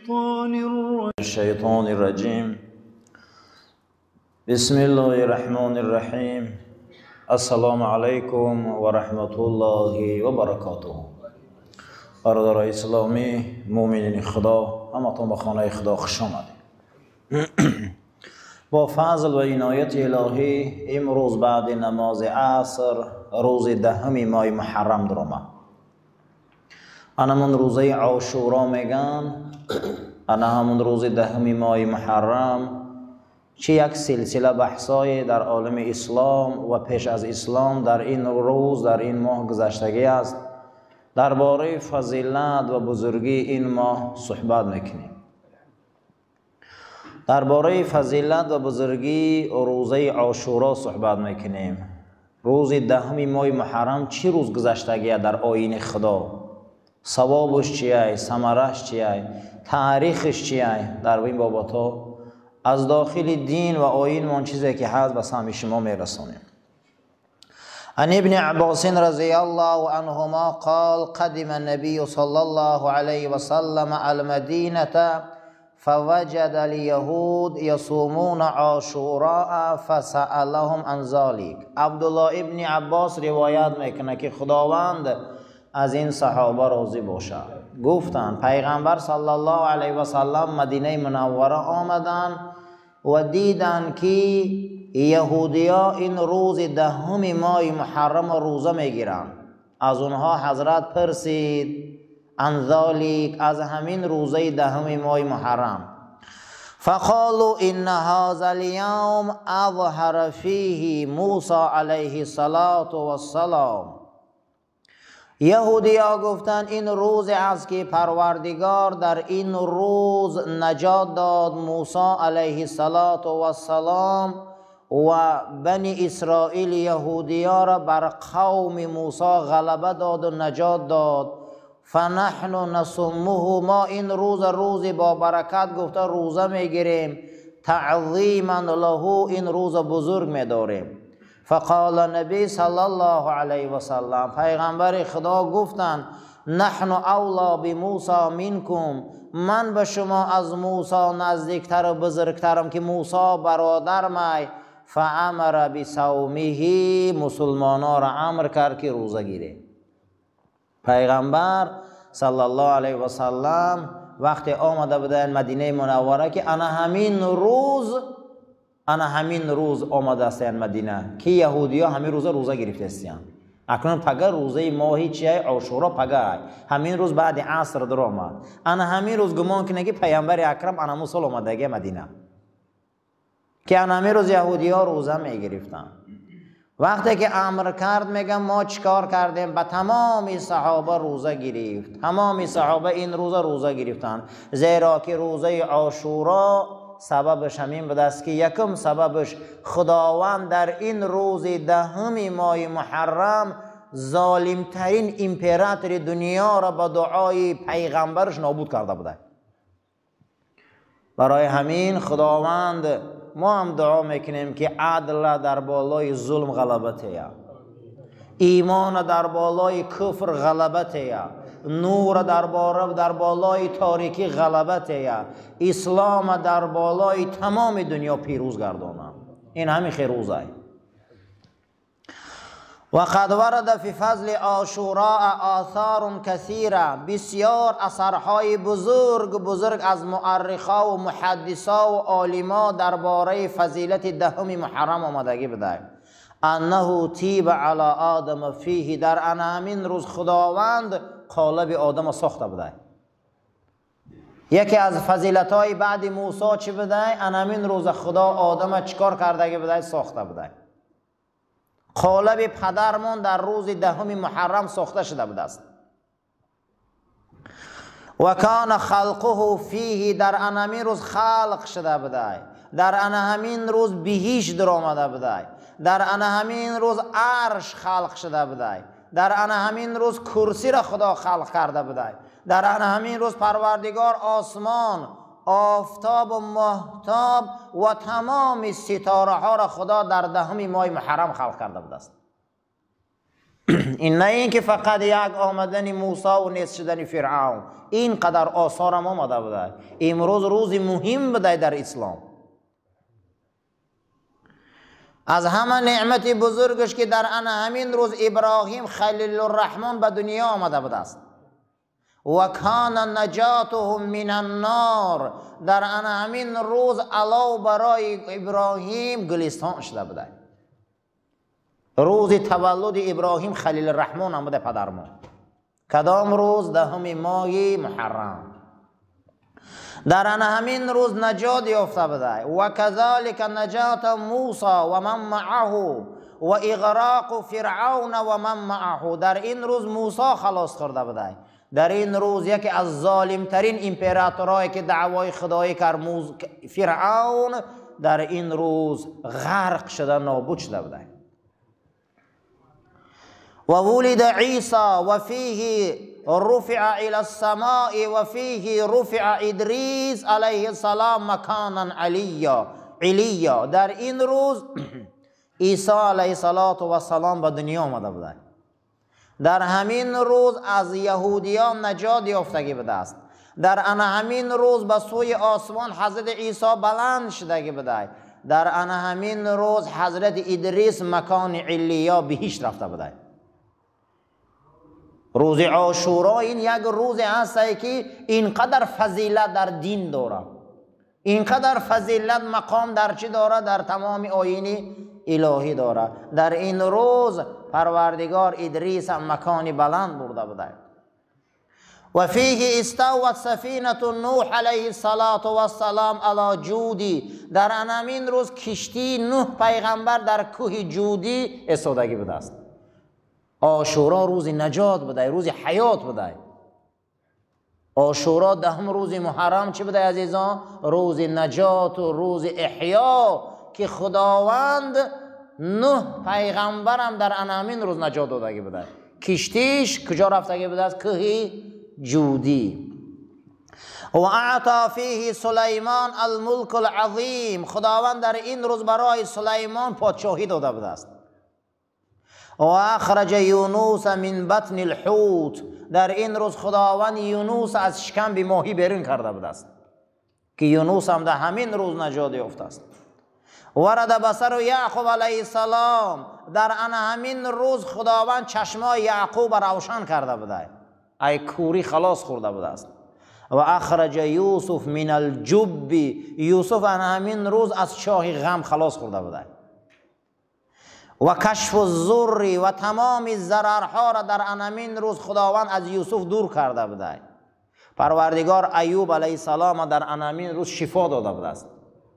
الشيطان الرجيم. بسم الله الرحمن الرحیم. السلام علیکم و رحمت الله و برکاته. برادرای اسلامی، مؤمنین خدا، همتون به خانه خدا خوش آمدید. با فضل و عنایت الهی امروز بعد نماز عصر روز 10 ماه محرم در آمد. همون روزه عاشورا میگن. همون روز 10 ماه محرم چه یک سلسله بحثای در عالم اسلام و پیش از اسلام در این روز، در این ماه گذشتگی است. درباره فضیلت و بزرگی این ماه صحبت میکنیم. درباره فضیلت و بزرگی روزه عاشورا صحبت میکنیم. روز 10 ماه محرم چه روز گذشتگی در آیین خدا؟ ثوابش چیه؟ ثمرش چیه؟ تاریخش چیه؟ در این بابتا از داخل دین و آیین من چیزی که هست به سمع شما میرسونیم. عن ابن عباس رضی الله عنهما قال قدم النبي صلى الله عليه وسلم المدينة فوجد اليهود يصومون عاشوراء فسألهم عن ذلك. عبدالله ابن عباس روایت میکنه که خداوند از این صحابه راضی باشد. گفتند پیغمبر صلی الله علیه و سلم مدینه منوره آمدند و دیدند که یهودیا این روز 10 ماه محرم روزه میگیرند. از اونها حضرت پرسید عن ذلك، از همین روزه 10 ماه محرم. فقالوا ان هذا اليوم اظهر فيه موسی علیه الصلاة والسلام. یهودیا گفتند این روز است که پروردگار در این روز نجات داد موسی علیه السلام و بنی اسرائیل یهودیا را بر قوم موسی غلبه داد و نجات داد. فنحن نصومه، ما این روز با برکت گفته روزه میگیریم، تعظیما له، این روز بزرگ میداریم. فقال نبی صلی الله علیه و سلم، پیغمبر خدا گفتند نحن اولا بموسی منکم، من به شما از موسی نزدیکتر و بزرگترم که موسی برادر می. فامر بصومه، مسلمانا را امر کرد که روزه گیره. پیغمبر صلی الله علیه و سلم وقتی آمده بودن مدینه منوره که انا همین روز آمده است مدینه که یهودی ها همین روزه گرفته استیان. اکنون پگه روزه ماهی چیه؟ عاشورا پگه همین روز بعد عصر در آمد. انا همین روز گمان کنه که پیامبر اکرم انا موسی آمدگی مدینه که انا همین روز یهودی ها روزه می گرفتن. وقتی که امر کرد میگم ما چیکار کردیم؟ به تمام صحابه روزه گرفت. تمام صحابه این روزه گرفتن، زیرا که روزه عاشورا سببش همین بود است که یکم سببش خداوند در این روز 10 ماه محرم ظالمترین امپراتور دنیا را با دعای پیغمبرش نابود کرده بوده. برای همین خداوند ما هم دعا میکنیم که عدل در بالای ظلم غلبته، ایمان در بالای کفر غلبته، نور در بالای تاریکی غلبته، اسلام در بالای تمام دنیا پیروز گردانه. این همین خیر روزه. و قد ورد فی فضل عاشوراء آثار کثیره، بسیار اثرهای بزرگ از مؤرخا و محدثا و عالما درباره فضیلت 10 محرم آمدگی بده. انه تیب علی آدم فیه، در همین روز خداوند قالب آدم ساخته بوده. یکی از فضیلت های بعد موسی چی بوده؟ همین روز خدا آدم چیکار کرده بوده؟ ساخته بوده. قالب پدرمون در روز 10 محرم ساخته شده بوده است. و کان خلقه فیه، در همین روز خلق شده بوده. در همین روز بهیش در آمده بوده. در همین روز عرش خلق شده بوده. در همین روز کرسی را خدا خلق کرده بوده. در همین روز پروردگار آسمان، آفتاب و ماهتاب و تمام ستاره ها را خدا در 10 ماه محرم خلق کرده بوده است. این نه این که فقط یک آمدن موسی و نیست شدن فرعون، این قدر آثار هم آمده بوده. امروز روزی مهم بوده در اسلام. از همه نعمت بزرگش که در همین روز ابراهیم خلیل الرحمن به دنیا آمده بوده است. و کان نجاتهم من النار، در همین روز علاوه برای ابراهیم گلستان شده بوده. روز تولد ابراهیم خلیل الرحمن آمده پدرمون. کدام روز؟ 10 ماه محرم. در همین روز نجات یافته بوده. و کذالک نجات موسی و من معه و اغراق فرعون و من معه، در این روز موسی خلاص کرده بوده. در این روز یکی از ظالم ترین امپراتورایی که دعوای خدایی کرد، فرعون، در این روز غرق شده، نابود شده بوده. و ولد عیسی و فیه رفع الى السماء و فیه رفع ادریس علیه السلام مکانا علیا. در این روز عیسی علیه السلام به دنیا آمده بوده. در همین روز از یهودیان نجات یافتگی بوده است. در همین روز به سوی آسمان حضرت عیسی بلند شدگی بوده. در همین روز حضرت ادریس مکان علیا بهشت رفته بوده. روز عاشورا این یک روز هست که اینقدر فضیلت در دین داره، اینقدر فضیلت مقام در چی داره؟ در تمام آیین الهی داره. در این روز پروردگار ادریس هم مکانی بلند برده بوده. و فیه استوت سفینه نوح علیه السلام علی جودی، در همین روز کشتی نوح پیغمبر در کوه جودی استادگی بوده است. عاشورا روز نجات بوده، روز حیات بوده. عاشورا 10 روز محرم چی بوده عزیزان؟ روز نجات و روز احیا که خداوند نوح پیغمبرم در همین روز نجات دادگی بوده. کشتیش کجا رفتگی بوده است؟ کوه جودی. و اعطا فیه سلیمان الملک العظیم، خداوند در این روز برای سلیمان پادشاهی داده بوده است. و اخرج یونس من بطن الحوت، در این روز خداوند یونس از شکم ماهی بیرون کرده بوده است که یونس هم در همین روز نجات یافته است. ورد بصر یعقوب علیه السلام، در همین روز خداوند چشمای یعقوب روشن کرده بوده، ای کوری خلاص خورده بوده است. و اخرج یوسف من الجب، یوسف همین روز از چاه غم خلاص خورده بوده. و کشف الضر، و تمام ضررها را در همین روز خداوند از یوسف دور کرده بوده. پروردگار ایوب علیه السلام در همین روز شفا داده بوده است.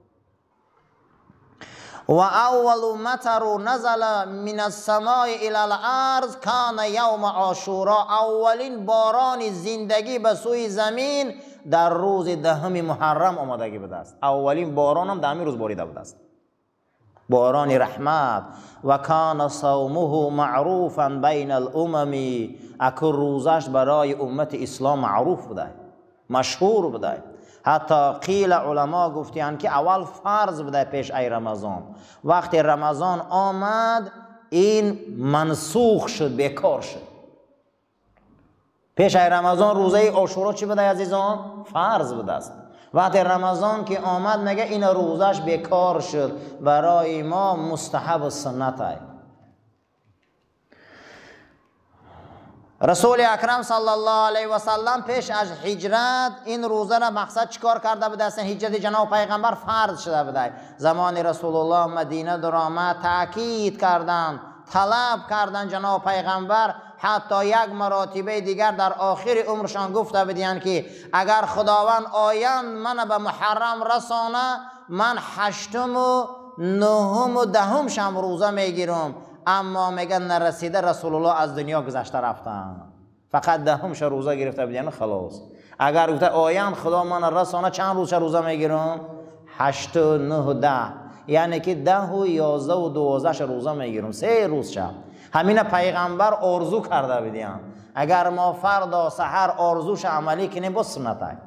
و اول مطر نزل من السماء الى الارض کان یوم عاشورا، اولین باران زندگی به سوی زمین در روز 10 محرم آمدگی بوده است. اولین باران هم در همین روز باریده بوده است، باران رحمت. و کان صومه معروفا بین الامم، اکر روزش برای امت اسلام معروف بوده، مشهور بوده. حتی قیل علما گفتیان که اول فرض بوده پیش ای رمضان، وقتی رمضان آمد این منسوخ شد، بیکار شد. پیش ای رمضان روزه عاشورا چی بوده عزیزان؟ فرض بوده است. وقتی رمضان که آمد میگه این روزش بیکار شد، برای ما مستحب و سنت ای. رسول اکرم صلی الله علیه و سلم پیش از هجرت این روزه را مقصد چیکار کرده بوده است؟ هجرت جناب پیغمبر فرض شده بوده. زمان رسول الله مدینه در آمد تاکید کردند، طلب کردند جناب پیغمبر، حتی یک مراتبه دیگر در آخر عمرشان گفته بودند که اگر خداوند آیند من به محرم رسانه، من 8 و 9 و 10 شم روزه میگیرم. اما میگن نرسیده رسول الله از دنیا گذشته رفتن، فقط 10 روزه گرفته بودن خلاص. اگر گفته آیند خدا من رسانه چند روز روزه میگیرم؟ 8 و 9 و 10، یعنی که 10 و 11 و 12 روزه میگیرم، 3 روز شب. همین پیغمبر آرزو کرده بودن اگر ما فردا سحر آرزوش عملی کنیم با سنت.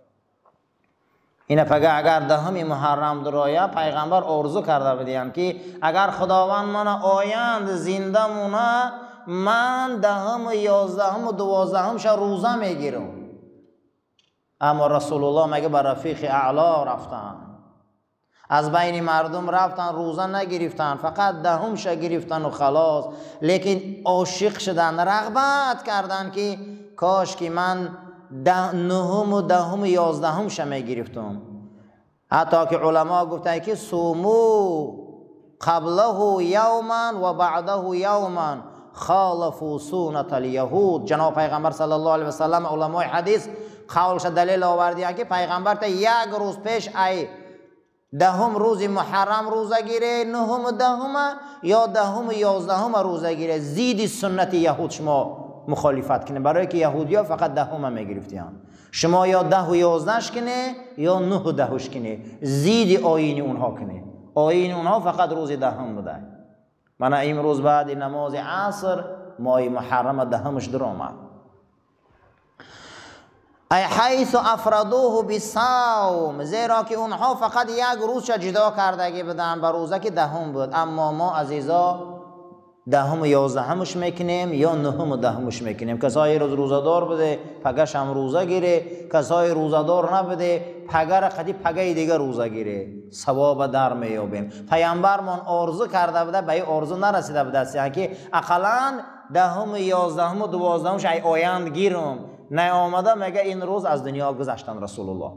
این پگه اگر 10 محرم درایه پیغمبر آرزو کرده بودن که اگر خداوند من آیند زنده مونه من دهم و یازدهم و دوازدهم شا روزه میگیرم. اما رسول الله مگه بر رفیق اعلا رفتن، از بین مردم رفتن روزه نگرفتن، فقط دهم شا گرفتن و خلاص. لیکن عاشق شدن، رغبت کردن که کاش که من نهم و دهم و یازدهم شا میگرفتم. حتی که علما گفتن که صومو قبله یوما و بعده یوما خالفوا سنت الیهود. جناب پیغمبر صلی الله علیه و سلم علمای حدیث قولش دلیل آوردی که پیغمبر تا یک روز پیش ای دهم روز محرم روزه گیره، نهم و دهم یا دهم و یازدهم روزه گیره. زید سنت یهود شما مخالفت کنه، برای که یهودی ها فقط دهم میگرفتیان. شما یا 10 و 11 کنه یا 9 و 10 کنه، زید آیین اونها کنه. آیین اونها فقط روز دهم بده. من امروز بعد نماز عصر ماه محرم دهمش در آمد. ای حیث افردوه بصوم، زیرا که اونها فقط یک روز جدا کردگی بدن بر روزه که دهم بود. اما ما عزیزا دهم و یازدهمش میکنیم یا نهم و دهمش میکنیم. کسای روز روزدار بده پگش هم روزه گیره، کسای روزدار نبده پگه قدی پگه دیگه روزه گیره، ثواب در میابیم. پیامبرمان آرزو کرده بوده، به آرزو نرسیده بوده یعنی که اقلا دهم و یازدهم و دوازدهمش ای آیند گیرم، نه آمده میگه این روز از دنیا گذشتن رسول الله.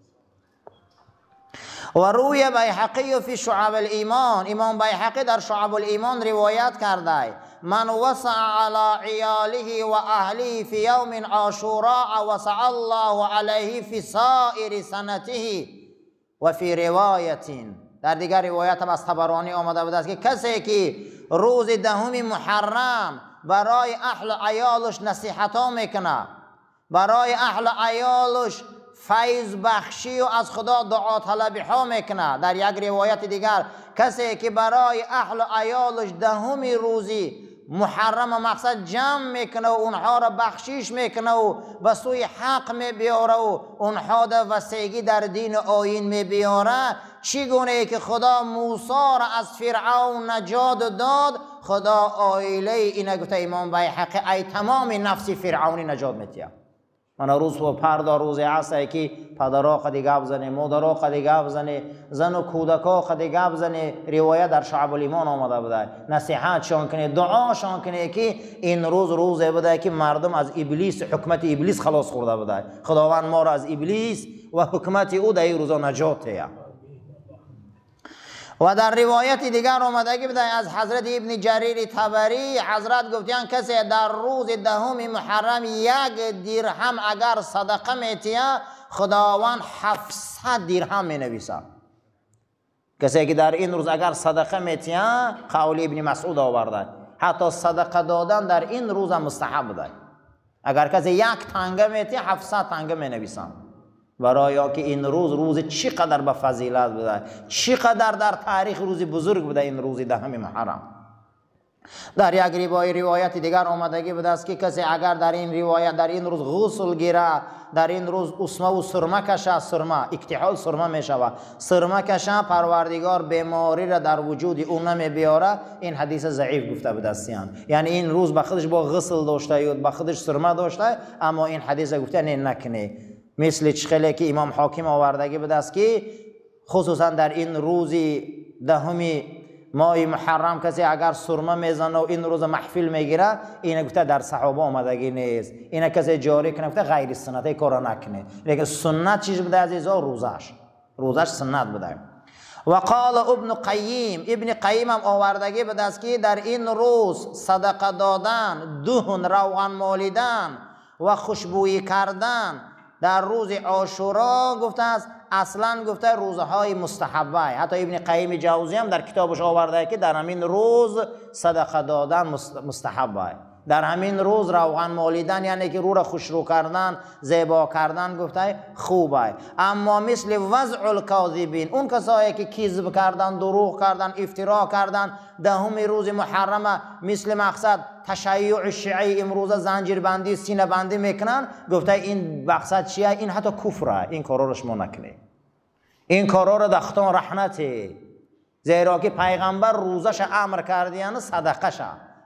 و روی بیهقی فی شعب الایمان، امام بیهقی در شعب الایمان روایت کرده من وسع علی عیاله و اهله فی یوم عاشوراء وسع الله علیه فی سائر سنته. و فی روایت، در دیگر روایت هم از طبرانی آمده بود است که کسی که روز دهم محرم برای اهل عیالش نصیحت ها میکنه، برای اهل عیالش فیض بخشی و از خدا دعا طلبی ها میکنه. در یک روایت دیگر کسی که برای اهل عیالش دهم روزی محرم مقصد جمع میکنه و اونها را بخشیش میکنه و به سوی حق میبیاره و اونها در وسیگی در دین آیین میبیاره، چگونه ای که خدا موسی را از فرعون نجات داد، خدا آیله اینه گفته امام بیهقی ای تمام نفس فرعونی نجات میتیه. من روز و پردا روز عصر که پدرها قدی گپ زنه، مادرها قدی گپ زنه، زن و کودکا قدی گپ زنه. روایت در شعب الایمان آمده بوده، نصیحت شان کنه، دعا شان کنه که این روز روزه بوده که مردم از ابلیس، حکمت ابلیس خلاص خورده بوده. خداوند ما را از ابلیس و حکمت او در این روزا نجات ده. و در روایت دیگر آمده که از حضرت ابن جریر طبری حضرت گفتن کسی در روز دهم محرم 1 درهم اگر صدقه میتیه خداوند 700 درهم مینویسه. کسی که در این روز اگر صدقه میتیه، قول ابن مسعود آورده حتی صدقه دادن در این روز مستحب ده. اگر کسی 1 تنگه میتیه 700 تنگه مینویسن، برای که این روز چقدر به فضیلت بوده، چقدر در تاریخ روز بزرگ بوده این روز دهم محرم. در یک روایت دیگر آمدگی بوده است که کسی اگر در این روایت در این روز غسل گیره، در این روز اسمه و سرمه کشه، سرمه اکتحال سرمه میشود، سرمه کشه پروردگار بیماری را در وجود اون نمی بیاره. این حدیث ضعیف گفته بوده است، یعنی این روز به خودش با غسل داشته یا به خودش سرمه داشته، اما این حدیث گفته نه نکنه. مثل چخله که امام حاکم آوردگی بوده است که خصوصا در این روز دهمی ماه محرم کسی اگر سرمه میزنه و این روز محفل میگیره، این گفته در صحابه آمدگی نیست، این کسی جاری کنه گفته غیر سنت کار نکنه. لیکن سنت چیز بوده عزیزا؟ روزش سنت بوده. و قال ابن قیم هم آوردگی بوده است که در این روز صدقه دادن، دهن روغن مالیدن و خوشبویی کردن در روز عاشورا گفته است اصلا گفته روزهای مستحبه. حتی ابن قیم جوزی هم در کتابش آورده که در همین روز صدقه دادن مستحبه، در همین روز روغن مالیدن یعنی که رو را خوشرو کردن، زیبا کردن گفته خوبه. اما مثل وضع الکاذبین، اون کسایی که کذب کردن، دروغ کردن، افترا کردن دهم روز محرم، مثل مقصد تشیع شیعی امروز زنجیر بندی، سینه بندی میکنن، گفته این مقصد چیه؟ این حتی کفره، این کارا رو شما نکنید، این کارا رو دختان رحمته. زیرا که پیغمبر روزش امر کردیان صدقه شه،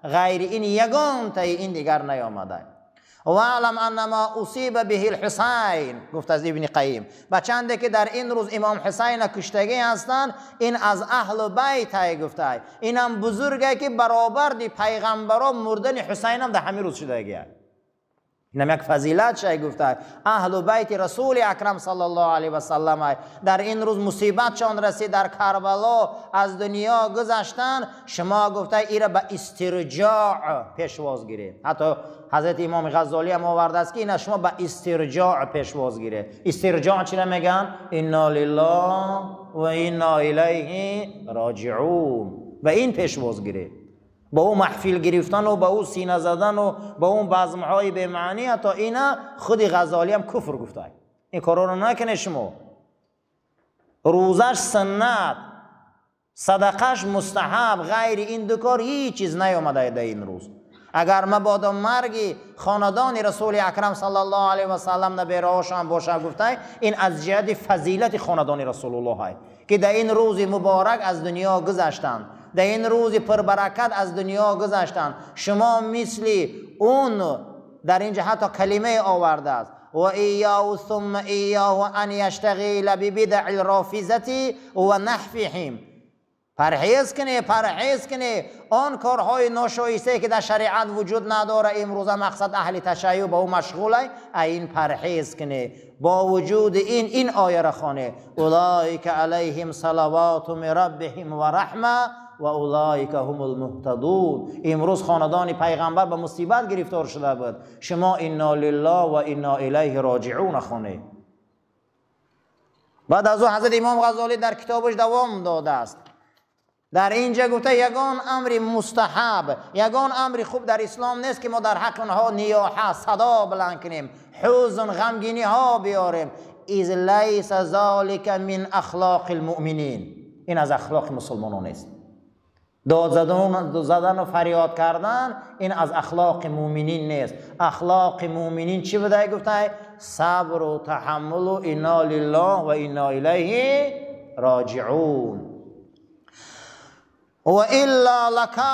غیر این یگان تا این دیگر نیامده. و علم انما اصیب به الحسین، گفت از ابن قیم، بچنده که در این روز امام حسین کشتگی هستند، این از اهل بیت های گفته، این هم بزرگه که برابر دی پیغمبران مردن حسین هم در همین روز شدگی هست. این هم یک فضیلت شای گفته. اهل بیت رسول اکرم صلی الله علیه و سلم در این روز مصیبت چون رسید در کربلا از دنیا گذشتن، شما گفته ایره به استرجاع پیشواز گیرید. حتی حضرت امام غزالی هم آورده است که این شما به استرجاع پیشواز گیرید. استرجاع چی میگن؟ انا لله و انا الیه راجعون. و این پیشواز گیرید، با اون محفل گرفتن و با اون سینه زدن و با اون بزمهای به معنی، تا اینا خود غزالی هم کفر گفته. این کارا رو نکنه شما. روزش سنت، صدقش مستحب، غیر این دو کار هیچ چیز نیامده در این روز. اگر مبادا مرگی خاندان رسول اکرم صلی الله علیه و سلم نبیرهاشان باشه گفته، این از جهت فضیلت خاندان رسول الله های که در این روز مبارک از دنیا گذشتند، در این روز پربرکت از دنیا گذشتند. شما مثلی اون در اینجا حتی کلمه آورده است و ایاه ثم ایاه ان یشتغل ببدع الرافضه و نحفهم. پرهیز کنه آن کارهای ناشایسته که در شریعت وجود نداره، امروز مقصد اهل تشیع با او مشغوله، این پرهیز کنه. با وجود این آیه را خوانه، اولئک علیهم صلوات من ربهم و رحمه و اولئک هم المهتدون. امروز خاندان پیغمبر به مصیبت گرفتار شده بود، شما انا لله و انا الیه راجعون خوانه. بعد از او حضرت امام غزالی در کتابش دوام داده است. در اینجا گفته یگان امر مستحب، یگان امر خوب در اسلام نیست که ما در حق اونها نیاحه صدا بلند کنیم، حزن غمگینی ها بیاریم. اذ لیس ذلک من اخلاق المؤمنین، این از اخلاق مسلمانان است. داد زدن و فریاد کردن این از اخلاق مؤمنین نیست. اخلاق مؤمنین چی بوده؟ گفته صبر و تحمل و انا لله و انا الیه راجعون. و الا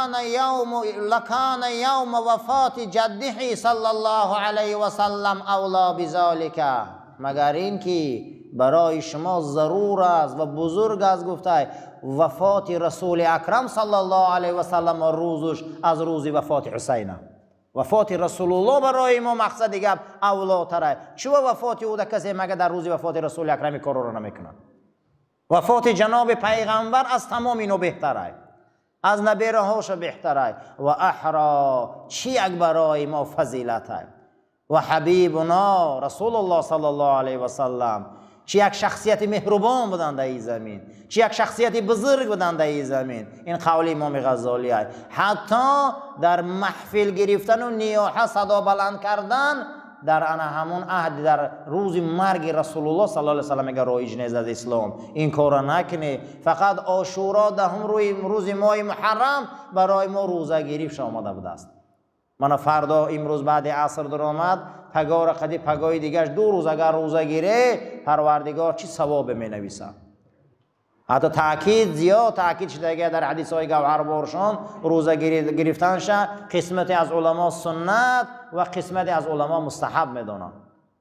لکان یوم وفات جده صلی الله علیه و سلم اولا بذالک، مگر این که برای شما ضرور است و بزرگ است گفته وفات رسول اکرم صلی الله علیه و سلم روزش از روز وفات حسین. وفات رسول الله برای ما مقصد دیگه اولا تره. چه وفاتی او کسی مگه در روز وفات رسول اکرم کار رو نمیکنه؟ وفات جناب پیغمبر از تمام اینو بهتره، از نبیره هاش بهتره و احرا چی یک برای ما فضیلت های. و حبیبنا رسول الله صلی الله علیه و سلم چی یک شخصیت مهربان بودن در این زمین، چی یک شخصیت بزرگ بودن در این زمین. این قول امام غزالی است. حتی در محفل گرفتن و نیاحه صدا بلند کردن در همون عهد در روز مرگ رسول الله صلی الله علیه و سلم اگر رایج نیست از اسلام، این کارا نکنه. فقط عاشورا دهم روز ماه محرم برای ما روزه گیری آمده بوده است. من فردا امروز بعد عصر در آمد پگاه قدی پگاه دیگرش 2 روز اگر روزه گیره پروردگار چی ثواب می نویسه. حتی تاکید زیاد تاکید شده در حدیث های گوهربارشان روزه گرفتنش قسمتی از علما سنت و قسمتی از علما مستحب میدونن.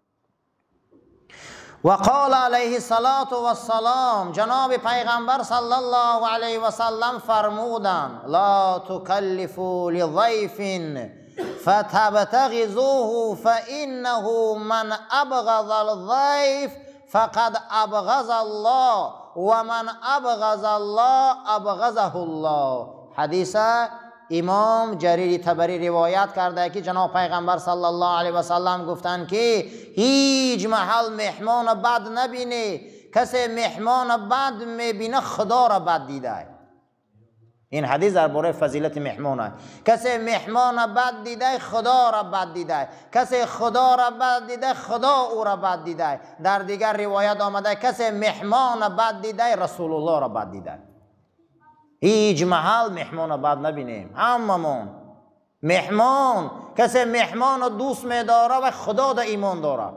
و قال علیه الصلاة والسلام، جناب پیغمبر صلی الله علیه و سلم فرمودند لا تکلفوا لضیف فتبتغضوه فانه من ابغض الضیف فقد ابغض الله و من ابغض الله ابغضه الله. حدیث امام جریر طبری روایت کرده که جناب پیغمبر صلی الله علیه و سلم گفتند که هیچ محل مهمان بد نبینه، کسی مهمان بد میبینه خدا را بد دیده. این حدیث درباره فضیلت مهمانه. کسی مهمان بد دیده خدا را بد دیده، کسی خدا را بد دیده خدا او را بد دیده. در دیگر روایت آمده کسی مهمان بد دیده رسول الله را بد دیده. هیچ محل مهمان بد نبینیم. هممون مهمان، کسی مهمان دوست می‌داره و خدا در ایمان داره،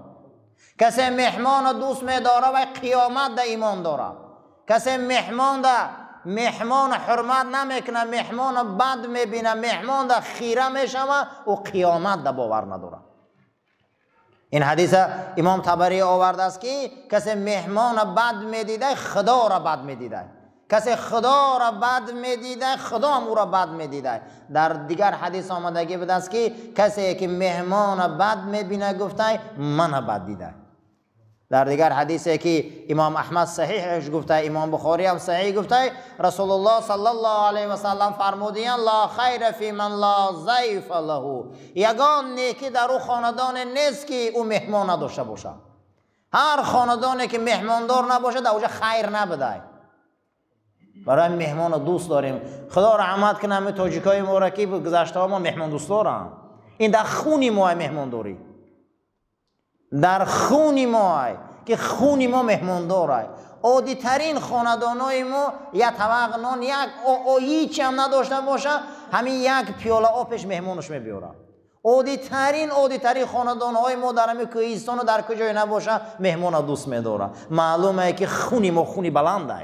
کسی مهمان دوست می‌داره و قیامت در ایمان داره، کسی مهمان در مهمان حرمت نمیکنه، مهمان بد میبینه، مهمان در خیره میشوه و قیامت در باور نداره. این حدیث امام طبری آورده است که کسی مهمان بد میدیده خدا را بد میدیده، کسی خدا را بد میدیده خدا هم او را بد میدیده. در دیگر حدیث آمدگی بوده است که کسی که مهمان بد میبینه گفته من بد دیده. در دیگر حدیثی که امام احمد صحیحش گفته، امام بخاری هم صحیح گفته، رسول الله صلی الله علیه و سلم فرمودند لا خیر فی من لا ضیف له، یگان نیکی در او خاندان نیست که او مهمان نداشته باشه. هر خاندانی که مهماندار نباشه در اونجا خیر نبوده. برای مهمان دوست داریم. خدا رحمت کنه همه تاجیکای ما را که گذشته ها ما مهمان دوست دارن. این در خونی ما مهمانداری، در خونی ما که خونی ما مهماندار. عادی ترین خاندانای ما یک طبق نان یک هیچ هم نداشته باشه، همین یک پیاله آبش مهمانش میبیاره. عادی ترین خاندانهای ما در همین کوهستان و در کجای نباشه مهمان دوست میداره. معلومه که خونی ما خونی بلنده.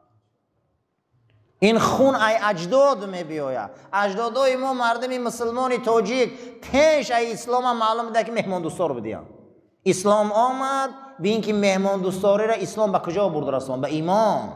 این خون ای اجداد میبیاید. اجدادای ما مردم مسلمان تاجیک پیش ای اسلام معلوم ده که مهمان دوستار بودیان. اسلام آمد به اینکه مهمان دوستاری را اسلام به کجا برد رسوند؟ به ایمان.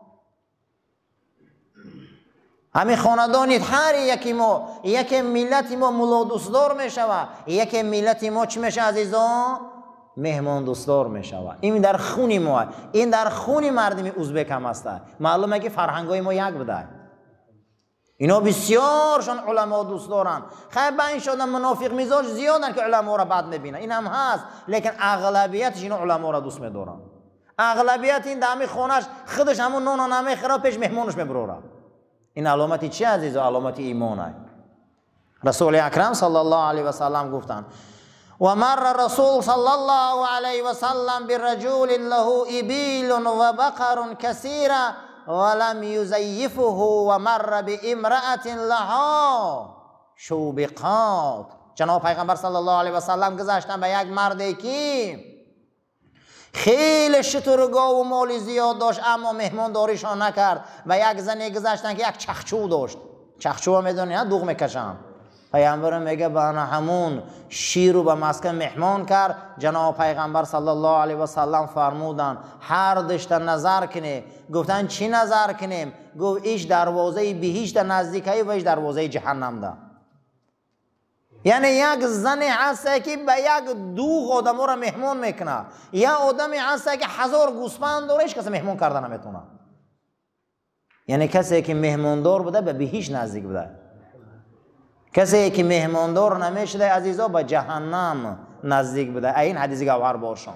همین خاندانی هر یکی ما یک ملت ما مولا دوستدار میشود، یک ملت ما چی میشه عزیزان؟ مهمان دوستدار میشود. این در خونی ما، این در خونی مردم ازبک هم است. معلومه که فرهنگای ما یک بوده. اینا بسیارشان علما دوست دارن. خیلی با این شدن منافق مزاج زیادن که علما را بد میبینن، این هم هست، لیکن اغلبیتش اینا علما را دوست میدارن. اغلبیت این دمی خونش خودش همون نون نمیخوره پیش مهمونش میبره. این علامتی چی عزیز؟ علامتی ایمانه. رسول اکرم صلی الله علیه و سلم گفتن و مر رسول صلی الله علیه و سلم برجل له ابیل و بقر کثیره ولم یزیفه و مر بامرأة لها شوبقات. جناب پیغمبر صلی الله علیه و سلم گذشتن به یک مردی که خیلی شترگاه و مالی زیاد داشت اما مهمانداریشان نکرد، و یک زنی گذشتن که یک چخچو داشت. چخچو میدونی نه، دوغ میکشن. پیامبر میگه بنا همون شیر رو به مسکن مهمان کرد. جناب پیغمبر صلی الله علیه و سلم فرمودن هر دشت نظر کنه. گفتن چی نظر کنیم؟ گفت ایش دروازه بهشت نزدیکی و ایش دروازه جهنم ده. یعنی یک زن هست که به یک دوغ آدم را مهمان میکنه، یا آدمی هست که 1000 گوسفند داره هیچ کسی مهمان کردن نمیتونه. یعنی کسی که مهماندار بوده به بهشت نزدیک بوده. کسی که مهماندار نمیشده عزیزا به جهنم نزدیک بوده. این حدیث گوهر باشم.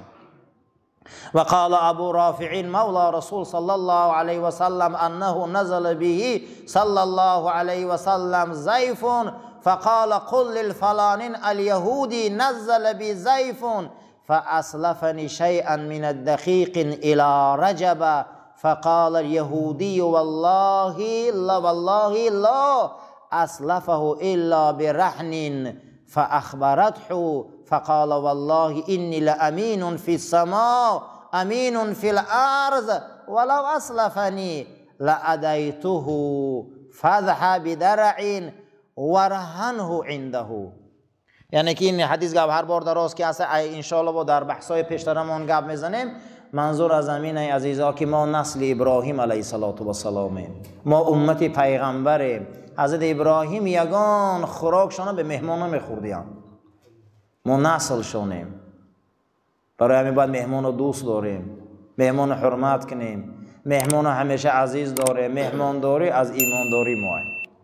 و قال ابو رافع مولا رسول صلی الله علیه و سلم انه نزل به صلی الله علیه و سلم ضیف فقال قل للفلان اليهودي نزل بي ضيف فاسلفني شيئا من الدقيق الى رجب فقال اليهودي والله لا اسلفه الا برهن فاخبرته فقال والله اني لامين في السماء امين في الارض ولو اسلفني لاديته فذهب بدرع ورهنه عنده. یعنی که این حدیث گپ هر بار دراز که اصلا انشاءالله با در بحثای پیشترمون گپ میزنیم. منظور از زمین عزیزا که ما نسل ابراهیم علیه السلام، ما امت پیغمبر حضرت ابراهیم یگان خوراکشان به مهمانا میخوردیم، ما نسل شونیم. برای همین باید مهمان رو دوست داریم، مهمان حرمت کنیم، مهمان همیشه عزیز داره. مهمانداری از ایمانداری ما.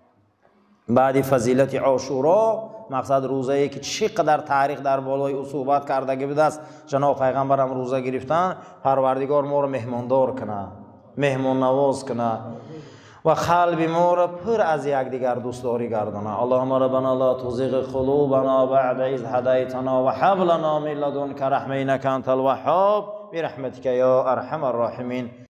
بعد فضیلت عاشورا مقصد روزه ای که چقدر تاریخ در بالای او صحبت کردگی بوده است. جناب پیغمبر هم روزه گرفتن پروردگار ما رو مهماندار کنه، مهمان نواز کنه و قلب ما رو پر از یکدیگر دوستداری گردانه. اللهم ربنا لا تزغ قلوبنا بعد اذ هدیتنا و هب لنا من لدنک رحمة انک انت الوهاب برحمتک یا ارحم الراحمین.